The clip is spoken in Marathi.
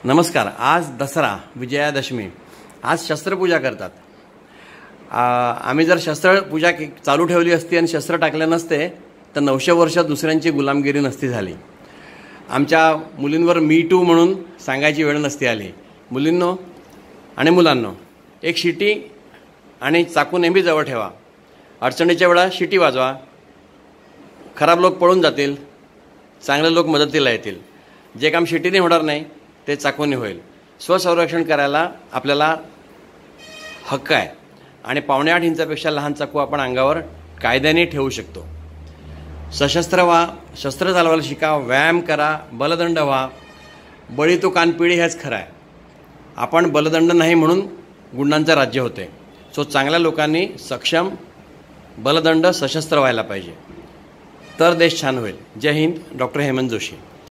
नमस्कार. आज दसरा विजयादशमी. आज शस्त्रपूजा करतात. आम्ही जर शस्त्रपूजा चालू ठेवली असती आणि शस्त्र टाकले नसते तर 900 वर्ष दुसऱ्यांची गुलामगिरी नसती झाली. आमच्या मुलींवर मी टू म्हणून सांगायची वेळ नसती आली. मुलींनो आणि मुलांनो, एक शिटी आणि चाकू नेहमी जवळ ठेवा. अडचणीच्या वेळा शिटी वाजवा. खराब लोक पळून जातील, चांगले लोक मदतीला येतील. जे काम शिटीने होणार नाही ते चाकूने होईल. स्वसंरक्षण करायला आपल्याला हक्क आहे आणि 1.5 इंचापेक्षा लहान चाकू आपण अंगावर कायद्याने ठेवू शकतो. सशस्त्र व्हा, शस्त्र चालवायला शिका, व्यायाम करा, बलदंड व्हा. बळी तो कानपिळी हेच खरं आहे. आपण बलदंड नाही म्हणून गुंडांचं राज्य होते. सो चांगल्या लोकांनी सक्षम बलदंड सशस्त्र व्हायला पाहिजे, तर देश छान होईल. जय हिंद. डॉक्टर हेमंत जोशी.